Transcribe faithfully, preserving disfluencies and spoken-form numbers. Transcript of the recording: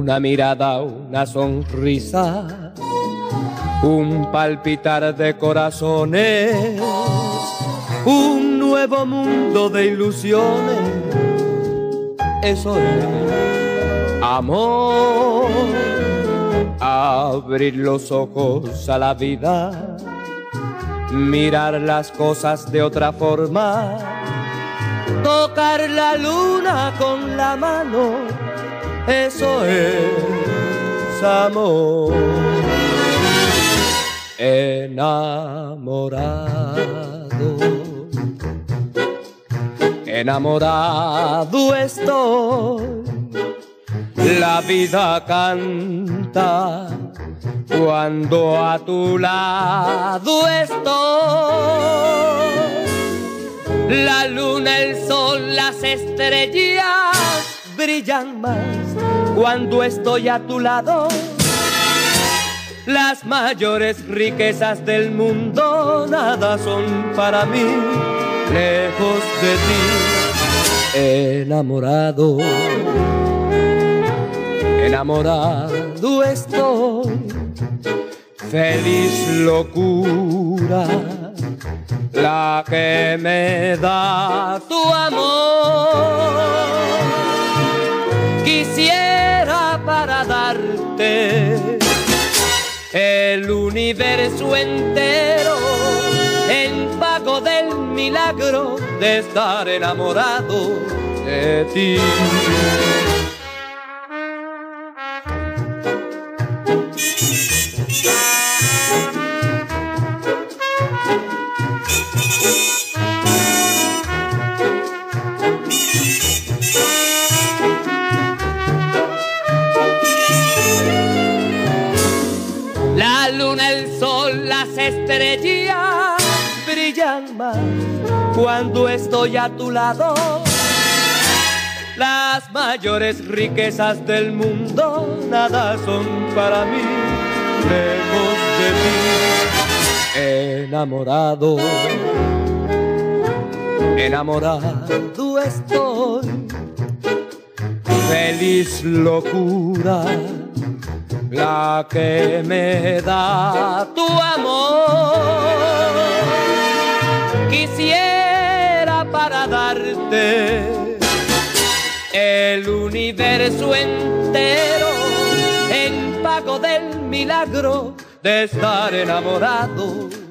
una mirada, una sonrisa, un palpitar de corazones, un nuevo mundo de ilusiones. Eso es amor, abrir los ojos a la vida, mirar las cosas de otra forma, tocar la luna con la mano. Eso es amor. Enamorado, enamorado estoy. La vida canta cuando a tu lado estoy. La luna, el sol, las estrellas brillan más cuando estoy a tu lado. Las mayores riquezas del mundo nada son para mí lejos de ti. Enamorado, enamorado estoy. Feliz locura la que me da tu amor. Quisiera para darte el universo entero en pago del milagro de estar enamorado de ti. La luna, el sol, las estrellas brillan más cuando estoy a tu lado. Las mayores riquezas del mundo nada son para mí lejos de ti. Enamorado, enamorado estoy. Feliz locura la que me da tu amor. Quisiera para darte el universo entero en pago del milagro de estar enamorado